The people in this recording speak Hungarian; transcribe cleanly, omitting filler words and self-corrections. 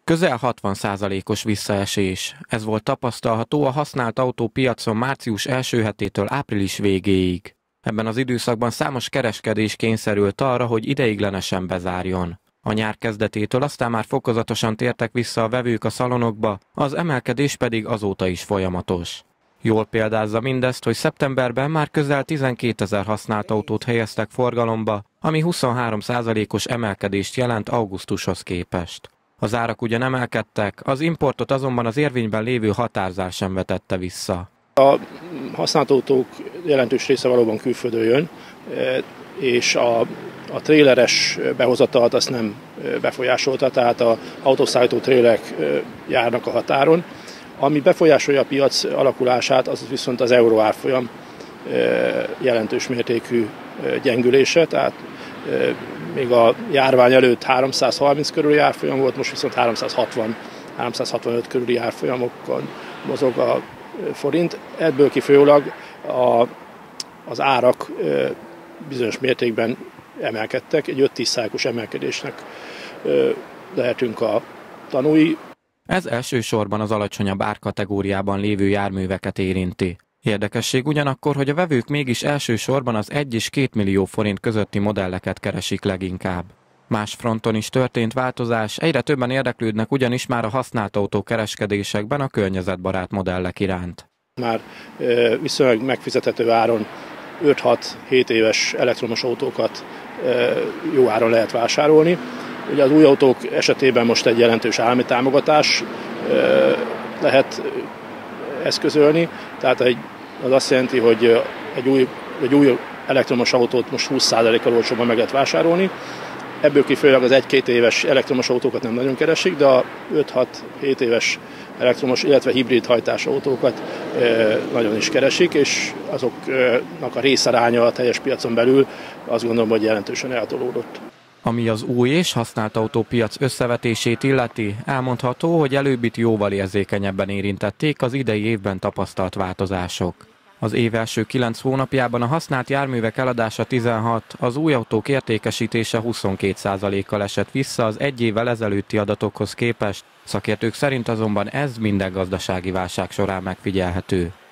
Közel 60%-os visszaesés. Ez volt tapasztalható a használt autópiacon március első hetétől április végéig. Ebben az időszakban számos kereskedés kényszerült arra, hogy ideiglenesen bezárjon. A nyár kezdetétől aztán már fokozatosan tértek vissza a vevők a szalonokba, az emelkedés pedig azóta is folyamatos. Jól példázza mindezt, hogy szeptemberben már közel 12 000 használt autót helyeztek forgalomba, ami 23%-os emelkedést jelent augusztushoz képest. Az árak ugyan emelkedtek, az importot azonban az érvényben lévő határzár sem vetette vissza. A használt autók jelentős része valóban külföldről jön, és a tréleres behozatalt azt nem befolyásolta, tehát az autószállító trélerek járnak a határon. Ami befolyásolja a piac alakulását, az viszont az euró árfolyam jelentős mértékű gyengülése, tehát még a járvány előtt 330 körüli árfolyam volt, most viszont 360-365 körüli árfolyamokon mozog a forint. Ebből kifolyólag az árak bizonyos mértékben emelkedtek, egy 5-10%-os emelkedésnek lehetünk a tanúi. Ez elsősorban az alacsonyabb árkategóriában lévő járműveket érinti. Érdekesség ugyanakkor, hogy a vevők mégis elsősorban az 1 és 2 millió forint közötti modelleket keresik leginkább. Más fronton is történt változás, egyre többen érdeklődnek ugyanis már a használt autókereskedésekben a környezetbarát modellek iránt. Már viszonylag megfizethető áron 5-6-7 éves elektromos autókat jó áron lehet vásárolni. Ugye az új autók esetében most egy jelentős állami támogatás lehet eszközölni, tehát az azt jelenti, hogy egy új elektromos autót most 20%-kal olcsóban meg lehet vásárolni. Ebből kifolyólag az 1-2 éves elektromos autókat nem nagyon keresik, de a 5-6-7 éves elektromos, illetve hibrid hajtású autókat nagyon is keresik, és azoknak a részaránya a teljes piacon belül azt gondolom, hogy jelentősen eltolódott. Ami az új és használt autópiac összevetését illeti, elmondható, hogy előbbit jóval érzékenyebben érintették az idei évben tapasztalt változások. Az év első 9 hónapjában a használt járművek eladása 16, az új autók értékesítése 22%-kal esett vissza az egy évvel ezelőtti adatokhoz képest, szakértők szerint azonban ez minden gazdasági válság során megfigyelhető.